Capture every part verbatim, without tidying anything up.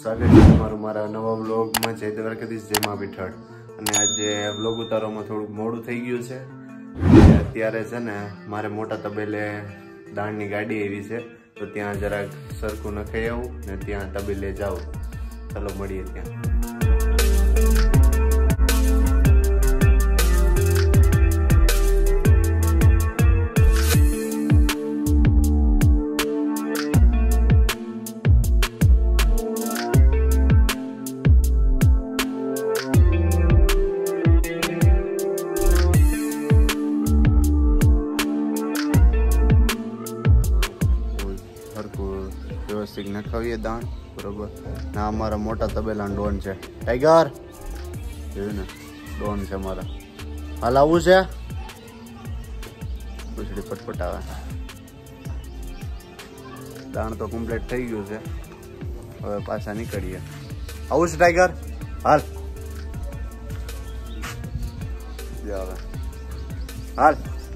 સ્વાગત છે તમારું મારા નવા વ્લોગમાં. જય દ્વારકાધીશ, જય મા પીઠળ. અને આજે વ્લોગ ઉતારવામાં થોડુંક મોડું થઈ ગયું છે. અત્યારે છે ને મારે મોટા તબેલે દાણની ગાડી આવી છે, તો ત્યાં જરાક સરખું નખાઈ આવું ને ત્યાં તબેલે જાઉં. ચાલો મળીએ ત્યાં. વ્યવસ્થિત નખાવીએ દાણ, બરોબર. ના અમારા મોટા તબેલા ડોન છે, ટાઈગર જોયું ને, ડોન છે અમારા. હાલ આવું છે, પૂછડી ફટફટ આવે. દાણ તો કમ્પ્લીટ થઈ ગયું છે, હવે પાછા નીકળીએ. આવું છે ટાઈગર, હાલ હવે હાલ.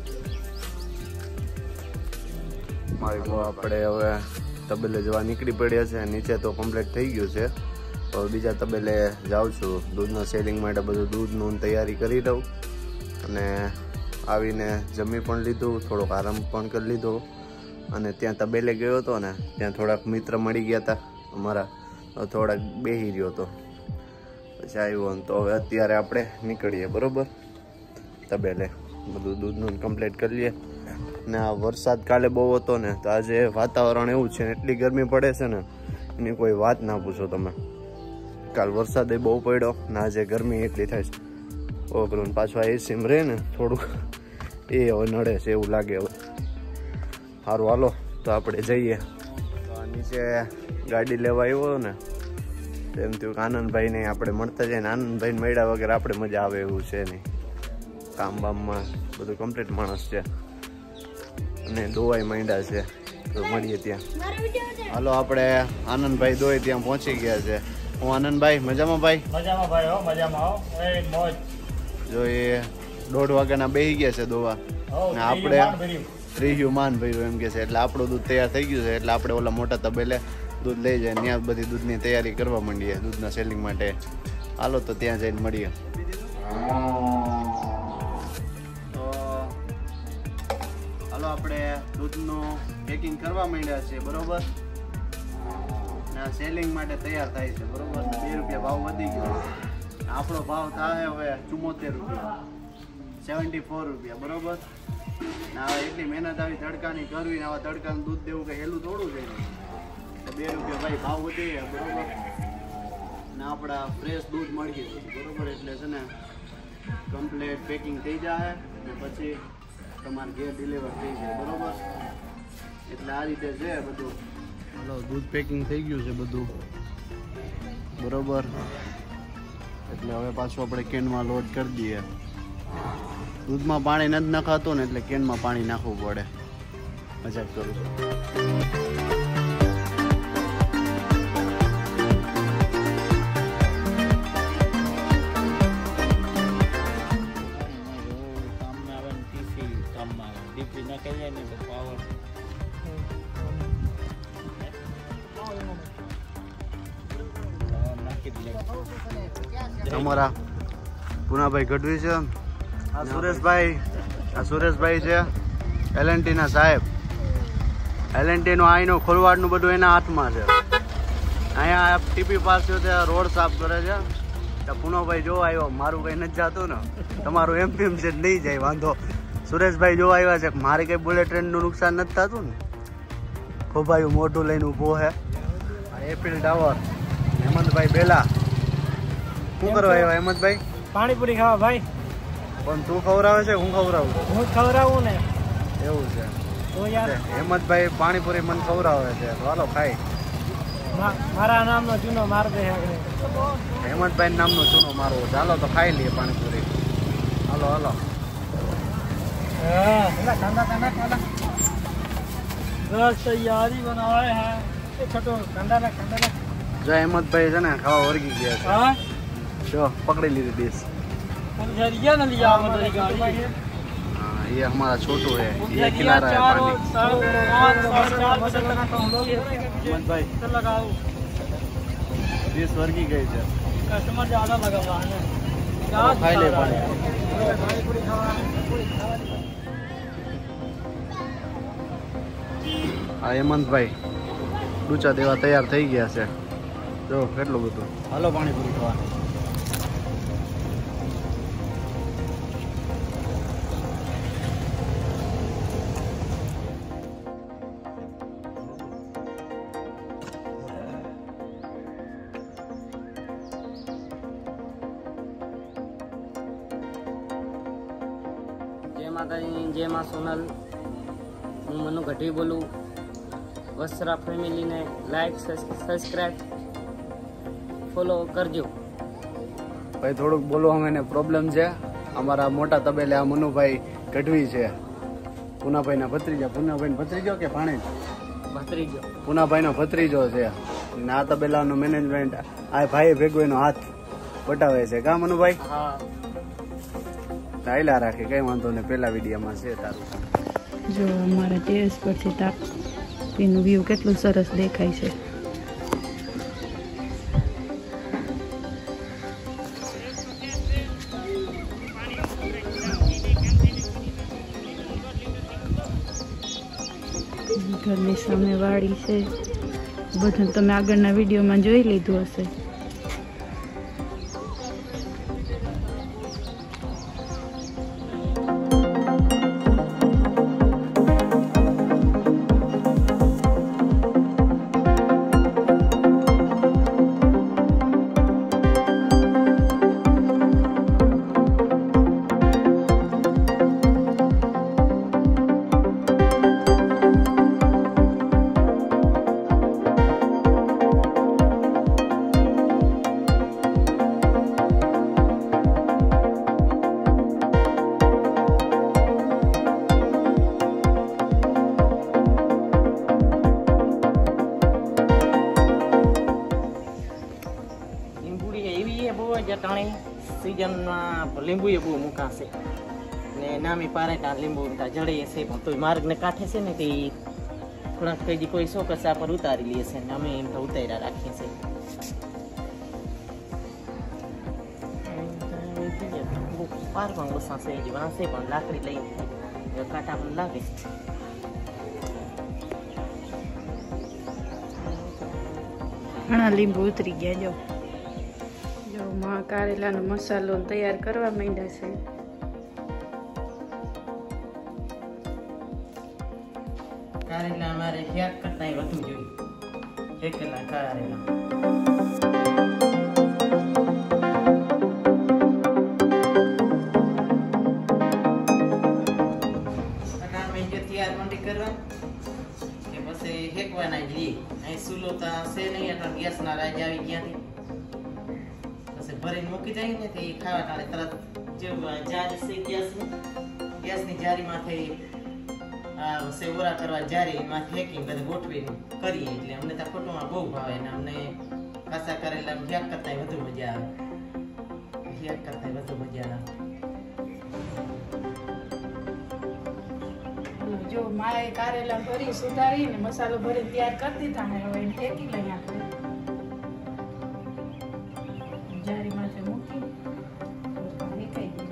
મારી આપણે હવે તબેલે જવા નીકળી પડ્યા છે. નીચે તો કમ્પ્લીટ થઈ ગયું છે, હવે બીજા તબેલે જાઉં છું. દૂધના સેલિંગ માટે બધું દૂધનું તૈયારી કરી દઉં, અને આવીને જમી પણ લીધું, થોડોક આરામ પણ કરી લીધો. અને ત્યાં તબેલે ગયો હતો ને, ત્યાં થોડાક મિત્ર મળી ગયા હતા અમારા, થોડાક બેસી રહ્યો હતો, પછી આવ્યો. તો હવે અત્યારે આપણે નીકળીએ, બરોબર, તબેલે. બધું દૂધનું કમ્પ્લીટ કરી લઈએ. ને આ વરસાદ કાલે બહુ હતો ને, તો આજે વાતાવરણ એવું છે ને, એટલી ગરમી પડે છે ને, એની કોઈ વાત ના પૂછો તમે. કાલ વરસાદ એ બહુ પડ્યો ને આજે ગરમી એટલી થાય છે. ઓગરું પાછું આ એસીમાં રહે ને થોડુંક, એ હવે નડે છે એવું લાગે. હવે સારું, હાલો તો આપણે જઈએ. નીચે ગાડી લેવા આવ્યો ને, એમ થયું કે આનંદભાઈને આપણે મળતા જઈએ ને, આનંદભાઈને મળ્યા વગર આપણે મજા આવે એવું છે નહીં. કામ બામમાં બધું કમ્પ્લીટ માણસ છે, અને દોવાઈ માંડ્યા છે, તો મળીએ ત્યાં. હાલો, આપણે આનંદભાઈ દોય ત્યાં પહોંચી ગયા છે. હું આનંદભાઈ, મજામાં ભાઈ? મજામાં ભાઈ, હો મજામાં. હો એ મોજ. જો એ દોઢ વાગ્યાના બેસી ગયા છે દોવા, ને આપણે ત્રીજું માન ભર્યું એમ કે છે. એટલે આપણું દૂધ તૈયાર થઈ ગયું છે, એટલે આપણે ઓલા મોટા તબેલે દૂધ લઈ જાય, ત્યાં બધી દૂધની તૈયારી કરવા માંડીએ દૂધના સેલિંગ માટે. હાલો તો ત્યાં જઈને મળીએ. હાલો, આપણે દૂધનું પેકિંગ કરવા માંડ્યા છે, બરોબર. ને સેલિંગ માટે તૈયાર થાય છે, બરોબર. બે રૂપિયા ભાવ વધી ગયો, આપણો ભાવ થાય હવે ચુમ્મોતેર રૂપિયા, સેવન્ટી ફોર રૂપિયા, બરોબર. ને હવે એટલી મહેનત આવી તડકાની કરવી ને આવા તડકાનું દૂધ દેવું કે હેલું થોડું છે. તો બે રૂપિયા ભાઈ ભાવ વધી ગયા, બરોબર. ને આપણા ફ્રેશ દૂધ મળી ગયું, બરોબર. એટલે છે ને કમ્પ્લીટ પેકિંગ થઈ જાય ને પછી તમારે ઘેર ડિલિવર થઈ જાય, બરોબર. એટલે આ રીતે છે બધું. હાલો, દૂધ પેકિંગ થઈ ગયું છે બધું, બરોબર. એટલે હવે પાછું આપણે કેનમાં લોડ કરી દઈએ. દૂધમાં પાણી નથી નખાતું ને, એટલે કેનમાં પાણી નાખવું પડે. મજાક કરું છું. અમારા પુનાભાઈ ગઢવી છે, આ સુરેશભાઈ, આ સુરેશભાઈ છે એલ એન્ડ ટી ના સાહેબ. એલ એન્ડ ટી નું આઈનું ખોલવાડનું બધું એના હાથમાં છે. અહીંયા ટીપી પાસે રોડ સાફ કરે છે. પુનાભાઈ જોવા આવ્યો, મારું કઈ નથી જતું ને, તમારું એમ પીમ છે નહીં જાય વાંધો. સુરેશભાઈ જોવા આવ્યા છે, મારે કઈ બુલેટ ટ્રેનનું નુકસાન નથી થતું ને. ખોભાયું મોઢું લઈને ઊભો છે. એફિલ ટાવર, હેમંતભાઈ બેલા. શું કરવા આવ્યા હેમંતભાઈ? પાણીપુરી ખાવા ભાઈ. પણ તું ખવડાવે છે, હું ખવડાવું? હું ખવડાવું ને. એવું છે તો યાર, હેમંતભાઈ પાણીપુરી મને ખવડાવે છે, હાલો ખાઈ. મારા નામનો ચૂનો માર દે. હેમંતભાઈ નામનો ચૂનો મારવો, ચાલો તો ખાઈ લઈએ પાણીપુરી. હાલો હાલો. બસ તૈયારી બનાવે હે. છોટો કંડા ના કંડા ના. જો હેમંતભાઈ છે ને ખાવા વર્ગી ગયા છે. હા, જો પકડી લીધી ડીશ. ये ना लिया हमारी गाड़ी। हाँ ये हमारा छोटू है, ये खिला रहा है पानी। भाई लगाओ बीस वर्गी गई है। कस्टमर ज्यादा लगा हुआ है ना, खाई ले पानी। આ હેમંતભાઈ ડૂચા દેવા તૈયાર થઈ ગયા છે, જો કેટલું બધું। હાલો પાણીપુરી ખાવા। जय माता दी, जय मां सोनल। हूँ मनु गढ़ी बोलूँ। वस्त्रा फैमिली ने लाइक सब्सक्राइब फॉलो करजो। भाई थोड़ुंक बोलो, अमे प्रॉब्लम है। अमरा मोटा तबेले आ मनुभाई गढ़वी है, पूनाभाई ना भत्रीजा। पूनाभाई भत्रीजो के भाणेज? भत्रीजो। पूनाभाई नो भत्रीजो है। आ तबेला नो मैनेजमेंट आ भाई भेगो एनो हाथ बटावे छे का मनुभाई? हाँ, हाइला राखे, कई वांधो ने। पहला विडियो में छे तारू। जो अमारा टेरेस पर से तापीनु व्यू केटलुं सरस देखाय छे। घरनी सामे वाड़ी छे, बधुं तमे आगळना विडियो में जोई लीधुं हशे। जटाणी सीजन में લીંબુ એ બહુ મૂકા છે ને નામી પારેટા લીંબુ તા જડે છે પણ તો માર્ગ ને કાઠે છે ને તે થોડાક કઈ કોઈ સો કસા પર ઉતારી લે છે ને અમે એમ તો ઉતાર્યા રાખીએ છે। પાર પણ ઓછા છે જે વાંસે પણ લાકડી લઈને કાંટા પણ લાગે। घणा લીંબુ ઉતરી ગયા। જો जो मां कारेला नो मसालो तैयार करवा માંડ્યા છે। कारेला हमारे ह्याक करता ही વધુ જોઈએ એકલા कारेला। अकार में जो तैयार मंडी करवा के बस हेकवाना जी आई सुलो ता से नहीं अटा गैस ना राज આવી ગયા थी भरीने मूकी जाए ने ते खावा टाळे तरत जो जारी से गैस में गैस ની જારી માથે આ સેવરા કરવા જારી માથે હેકિંગ કરે ગોઠવી કરીએ એટલે અમને તા ફોટોમાં બહુ ભાવે ને અમને કાસા કરેલા હેક કરતા વધુ મજા આવે હેક કરતા વધુ મજા આવે। जो माए कारेला भरी सुधारी ने मसालो भरी तैयार कर दीधा है। હવે હેકી લઈ આપણે जारी माथे मूकी हेकाई दे।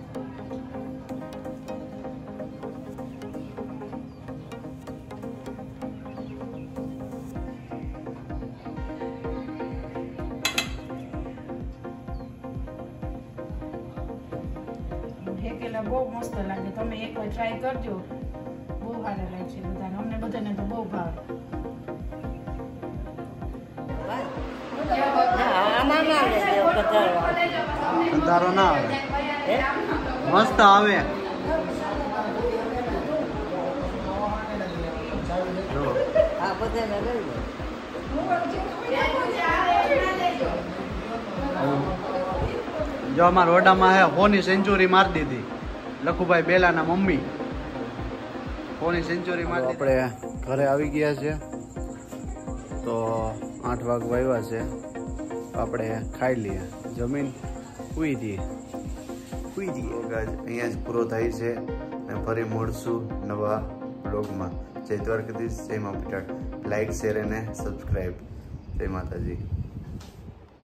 हेकेला बहुत मस्त लागे, तमे एक बार ट्राय करजो, बहुत सारा लागशे बधाने। अમને બધાને તો બહુ ભાવે। અંધારો ના આવે, મસ્ત આવે। जो हमारा ओडा में है होनी सेंचुरी मार दी थी लखुभाई बेला ना मम्मी होनी सेंचुरी मार दी। अपने घरे આવી ગયા છે तो आठ वाग वाव्या છે, આપણે ખાઈ લઈએ, જમીન સુઈ જઈએ સુઈ જઈએ ગાજ। અહીંયા જ પૂરો થાય છે અને ફરી મળશું નવા બ્લોગમાં। જય દ્વારકાધીશ, જય મા પીટાળ। લાઈક શેર અને સબસ્ક્રાઈબ। જય માતાજી।